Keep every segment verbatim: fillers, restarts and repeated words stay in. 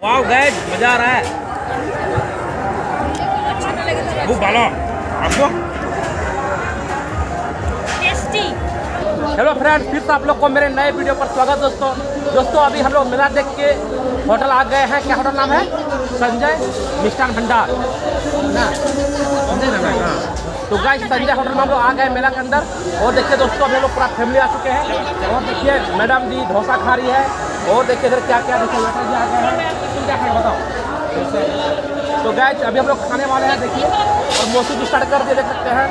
Wow guys मजा आ रहा है। वो भालो आपको टेस्टी। हेलो फ्रेंड्स, फिर से आप लोग को मेरे नए वीडियो पर स्वागत दोस्तों। दोस्तों अभी हम लोग मेला देख के होटल आ गए हैं। क्या होटल नाम है? संजय मिष्ठान भंडार ना, संजय नाम है। हाँ तो गाइस संजय होटल में हम लोग आ गए मेला के अंदर। और देखिए दोस्तों अभी हम लोग पूरा फैमिली आ चुके हैं। और देखिए मैडम जी डोसा खा रही है। और देखिए इधर क्या क्या देखिए वेटर जी आ गए हैं। तुम क्या खाएंगे बताओ? तो गाइस अभी हम लोग खाने वाले हैं देखिए। और मौसम भी स्टार्ट कर दिए, देख सकते हैं।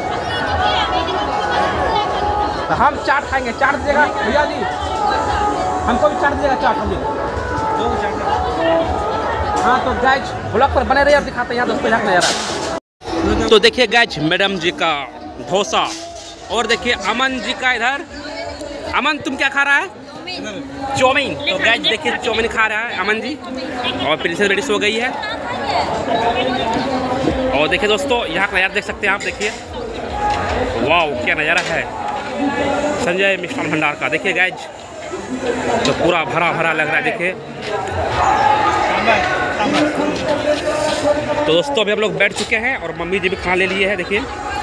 तो हम चाट खाएंगे। चाट दीजिएगा भैया जी, हमको भी चाट दीजिएगा। चाट हम हाँ तो गाइस ब्लॉग पर बने रहिए और दिखाते हैं यहाँ दोस्तों यहाँ नज़ारा। तो देखिए गाइस मैडम जी का डोसा। और देखिए अमन जी का इधर। अमन तुम क्या खा रहा है? चाउमीन। तो गाइस देखिए चाउमीन खा रहा है अमन जी। और प्रिंसेस रेडी हो गई है। और देखिए दोस्तों यहाँ का नज़ारा देख सकते हैं आप। देखिए वाह क्या नज़ारा है संजय मिष्ठान भंडार का। देखिए गाइस तो पूरा भरा भरा लग रहा है। देखिए तो दोस्तों अभी हम लोग बैठ चुके हैं और मम्मी जी भी खाना ले लिए हैं। देखिए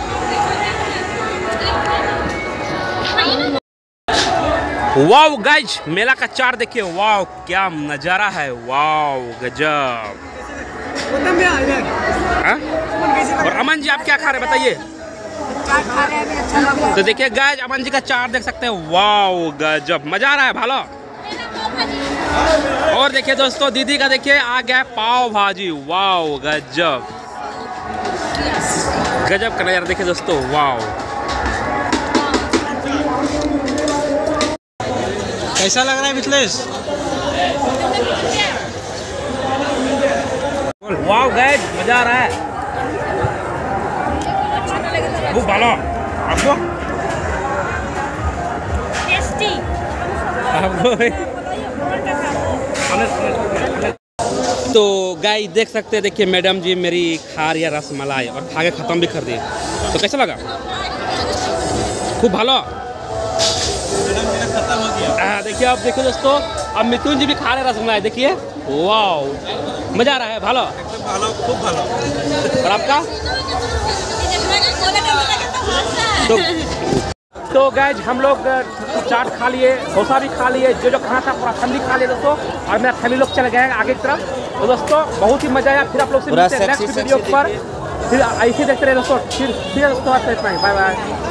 वाव गाइज मेला का चाट देखिए। वाव क्या नज़ारा है। वाव गजब। और अमन जी आप क्या खा रहे हैं बताइए? तो देखिए गाइज अमन जी का चाट देख सकते हैं। वाव गजब मजा आ रहा है भालो। और देखिए दोस्तों दीदी का देखिए आ गया पाव भाजी। वाव गजब गजब का नज़ारा देखिए दोस्तों। वाव कैसा लग रहा है मिथिलेश? वाव गाइस मजा आ रहा है। वो भालो आपको टेस्टी। आपको तो गाइस देख सकते हैं। देखिए मैडम जी मेरी खा रही है रसमलाई और खा के ख़त्म भी कर दी। तो कैसा लगा? खूब भालो। हाँ देखिए आप देखिए दोस्तों अब मिथुन जी भी खा रहे रसमलाई। देखिए वाव मजा आ रहा है भालो। एकदम भालो, खूब भालो। और आपका? तो तो गाइज हम लोग चाट खा लिए, डोसा भी खा लिए, जो जो खाना था पूरा फैमिली खा लिए दोस्तों। और मेरा फैमिली लोग चले गए हैं आगे की तरफ। तो दोस्तों बहुत ही मजा आया। फिर आप लोग से मिलते हैं नेक्स्ट वीडियो पर। फिर ऐसे देखते रहे दोस्तों। फिर फिर दोस्तों बाय बाय।